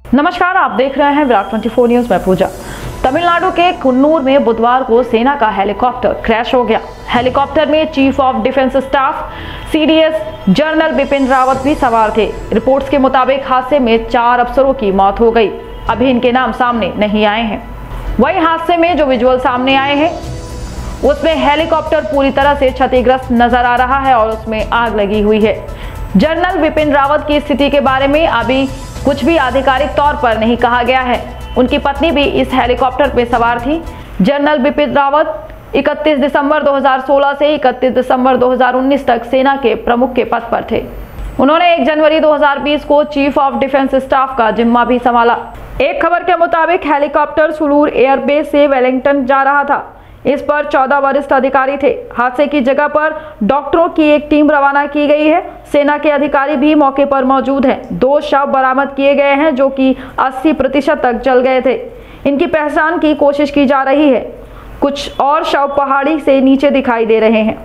नमस्कार, आप देख रहे हैं विराट 24 न्यूज में पूजा। तमिलनाडु के कुन्नूर में बुधवार को सेना का हेलीकॉप्टर क्रैश हो गया। हेलीकॉप्टर में chief of defence staff CDS general Bipin Rawat भी सवार थे। रिपोर्ट्स के मुताबिक हादसे में 4 अफसरों की मौत हो गई। अभी इनके नाम सामने नहीं आए हैं। वही हादसे में जो विजुअल सामने आए हैं उसमें हेलीकॉप्टर पूरी तरह से क्षतिग्रस्त नजर आ रहा है और उसमें आग लगी हुई है। जनरल बिपिन रावत की स्थिति के बारे में अभी कुछ भी आधिकारिक तौर पर नहीं कहा गया है। उनकी पत्नी भी इस हेलीकॉप्टर में सवार थी। जनरल बिपिन रावत 31 दिसंबर 2016 से 31 दिसंबर 2019 तक सेना के प्रमुख के पद पर थे। उन्होंने 1 जनवरी 2020 को चीफ ऑफ डिफेंस स्टाफ का जिम्मा भी संभाला। एक खबर के मुताबिक हेलीकॉप्टर सुलूर एयरबेस से वेलिंगटन जा रहा था। इस पर 14 वरिष्ठ अधिकारी थे। हादसे की जगह पर डॉक्टरों की एक टीम रवाना की गई है। सेना के अधिकारी भी मौके पर मौजूद हैं। 2 शव बरामद किए गए हैं जो कि 80% तक जल गए थे। इनकी पहचान की कोशिश की जा रही है। कुछ और शव पहाड़ी से नीचे दिखाई दे रहे हैं।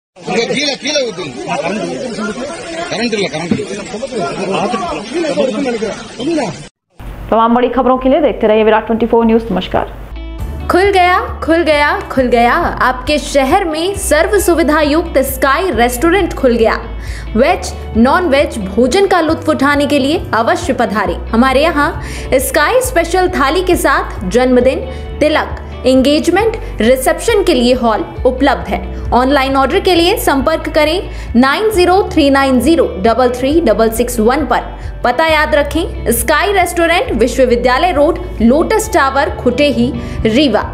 तमाम बड़ी खबरों के लिए देखते रहिए विराट 24 न्यूज। नमस्कार। खुल गया आपके शहर में सर्व सुविधा युक्त स्काई रेस्टोरेंट खुल गया। वेज नॉन वेज भोजन का लुत्फ उठाने के लिए अवश्य पधारें। हमारे यहाँ स्काई स्पेशल थाली के साथ जन्मदिन, तिलक, एंगेजमेंट, रिसेप्शन के लिए हॉल उपलब्ध है। ऑनलाइन ऑर्डर के लिए संपर्क करें 9039033661 पर। पता याद रखें, स्काई रेस्टोरेंट, विश्वविद्यालय road, lotus tower, Khutehi, Rewa.